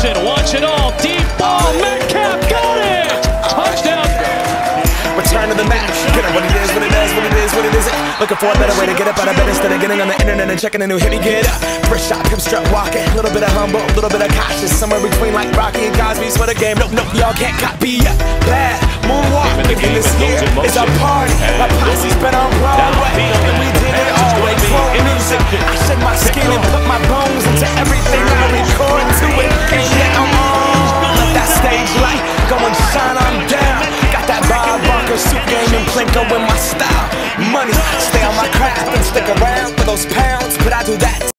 Wilson, watch it all. Deep ball. Metcalf got it. Touchdown. Return to the match. Get up what it is, what it does, what it is, what it isn't. Looking for a better way to get up out of bed instead of getting on the internet and checking a new hit. Me get up. First shot, come strut walking. A little bit of humble, a little bit of cautious. Somewhere between like Rocky and Cosby's for the game. Nope, nope, y'all can't copy ya. Bad moonwalk. In this here, it's a party. My posse's been on Broadway, and we did it always. Flow music. I shed my skin and put my bones into everything I record to it. And yeah, I'm on. Let that stage light go and shine on down. Got that Bob Barker suit game and Plinko in my style. Money, stay on my craft and stick around for those pounds, but I do that